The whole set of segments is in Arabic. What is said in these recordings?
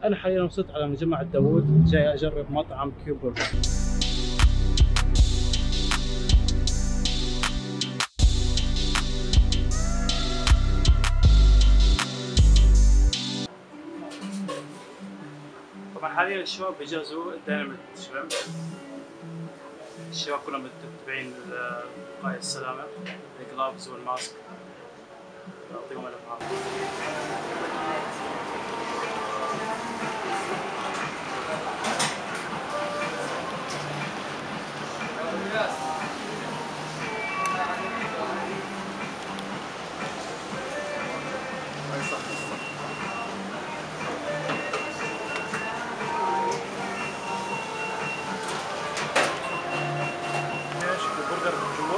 انا حاليا وصلت على مجمع الداوود، جاي اجرب مطعم كيوب برجر. طبعا حاليا الشباب بيجهزوا الديناميت شريمب. الشباب كلهم متبعين وقاية السلامة، الجلافز والماسك. يعطيهم الف عافية. البرجر من جوا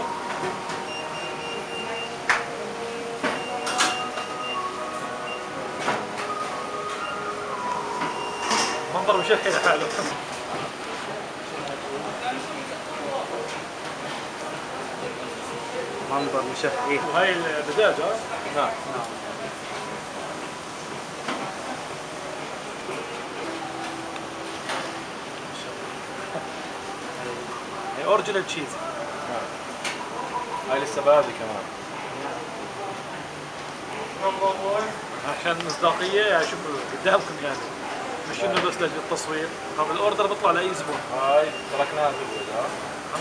منظر مشهي لحاله. منظر مشهي. وهي الدجاج ها؟ نعم. هي اوريجينال تشيز. هاي لسه بادي كمان. عشان مصداقية يعني شوفوا قدامكم يعني مش انه بس للتصوير، طب الاوردر بيطلع لاي زبون. هاي تركناها جوا ها.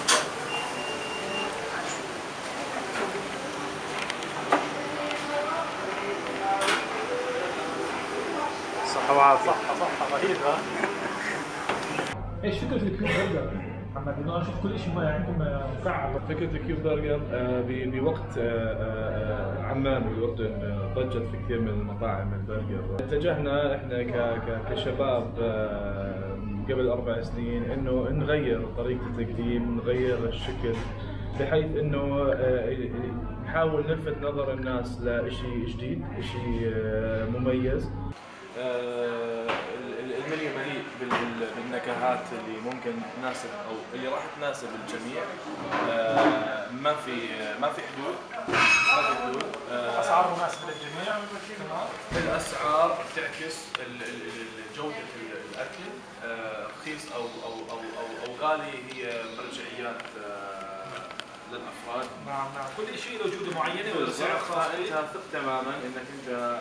صحة وعافية. صحة رهيبة. ايش فكرة الكيوب برجر؟ محمد انه اشوف كل شيء ما عندكم مكعب. فكرة الكيوب برجر بوقت عمان بالاردن ضجت في كثير من المطاعم البرجر. اتجهنا احنا كشباب قبل 4 سنين انه نغير طريقة التقديم، نغير الشكل، بحيث انه نحاول نلفت نظر الناس لشيء جديد، شيء مميز. المنيو مليء بالنكهات اللي ممكن تناسب او اللي راح تناسب الجميع. ما في حدود. اسعار مناسبة للجميع. الاسعار تعكس جودة الاكل، رخيص او غالي هي مرجعيات للافراد. نعم كل شيء له جودة معينة والسعر خاص. انت ثق تماما انك انت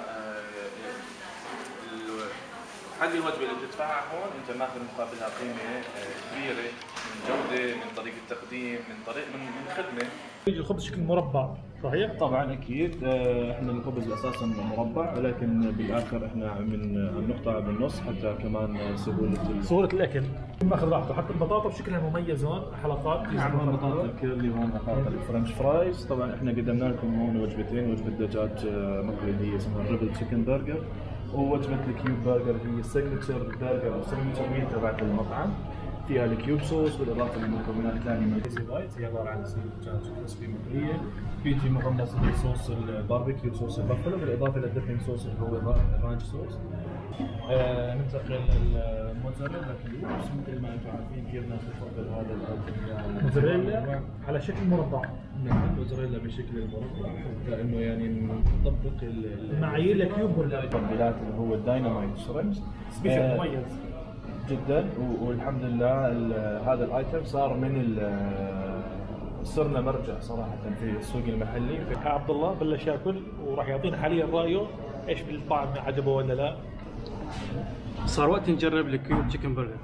هذه الوجبه اللي بتدفعها هون انت ماخذ مقابلها قيمه كبيره من جوده، من طريقه تقديم، من خدمه. يجي الخبز شكل مربع صحيح؟ طبعا اكيد احنا الخبز اساسا مربع، ولكن بالاخر احنا بنقطع بالنص حتى كمان سهولة الاكل. ماخذ راحته، حتى البطاطا بشكلها مميز هون حلقات. نعم بطاطا الكيرلي هون، بطاطا الفرنش فرايز. طبعا احنا قدمنا لكم هون وجبتين، وجبه دجاج مقلي اللي هي اسمها الريبل تشيكن برجر، ووجبه الكيوب برجر هي السيجنتشر برجر او سيجنتشر ميل تبعت المطعم، فيها الكيوب صوص بالاضافه لمكونات ثانيه من الكريسبي بايت، هي عباره عن صينيه دجاج كريسبي مقليه، بيجي مغمس بصوص الباربيكيو صوص البافلو، بالاضافه للديبنج صوص اللي هو الرانش صوص. ننتقل للموتزاريلا كيوبس. مثل ما انتم عارفين كثير ناس تفضل هذا موتزاريلا على شكل مربع. نعم الموتزاريلا بشكل المربع، حتى انه يعني نطبق معايير الكيوب برجر. التفضيلات اللي هو الداينامايت شريمبس سبيشال مميز جدا، والحمد لله هذا الايتم صار من صرنا مرجع صراحه في السوق المحلي. عبد الله بلش ياكل وراح يعطينا حاليا رايه ايش بالطعم، عجبه ولا لا. صار وقت نجرب الكيوب تشيكن برجر.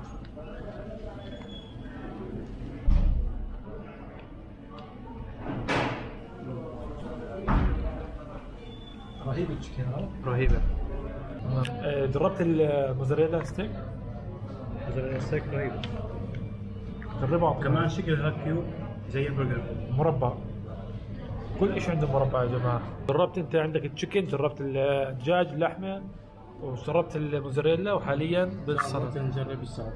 رهيب التشيكن هذا. رهيبة. جربت الموزاريلا ستيك؟ موزاريلا ستيك رهيب. جربها كمان شكلها كيوب زي البرجر مربع. كل شيء عنده مربع يا جماعه. جربت انت عندك التشيكن، جربت الدجاج اللحمه، وجربت الموزاريلا، وحاليا بالسلطه. نجرب السلطه.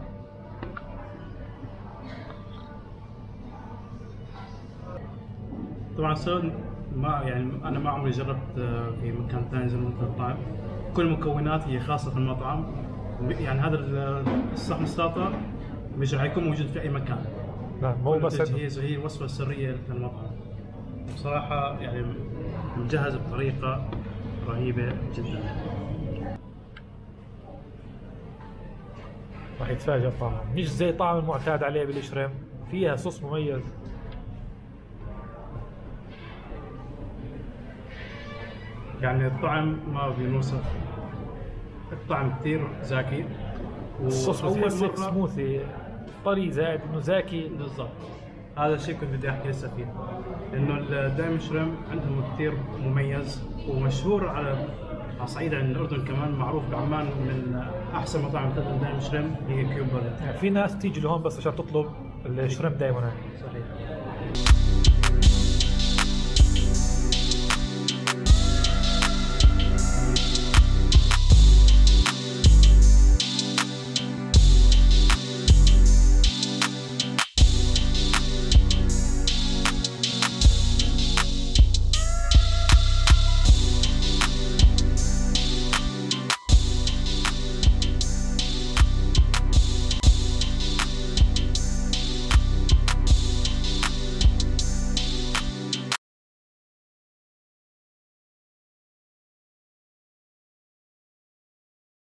طبعا السلطه ما يعني انا ما عمري جربت في مكان ثاني زي المطعم. كل المكونات هي خاصه في المطعم، يعني هذا الصحن السلطه مش راح يكون موجود في اي مكان. لا مو بس التجهيز، هي الوصفه السريه للمطعم. بصراحه يعني مجهز بطريقه رهيبه جدا. راح يتفاجئ طعمه، مش زي طعم المعتاد عليه بالشريم، فيها صوص مميز. يعني الطعم ما بينوصف، الطعم كثير زاكي. الصوص بتحسك سموثي طري زائد انه زاكي. بالضبط، هذا الشيء كنت بدي احكي لسه فيه، انه الدايم شريم عندهم كثير مميز ومشهور على صعيد عن الاردن، كمان معروف بعمان من احسن مطاعم تقدم دايم شريم هي كيوب برجر. يعني في ناس تيجي لهون بس عشان تطلب الشريم دايما. صحيح.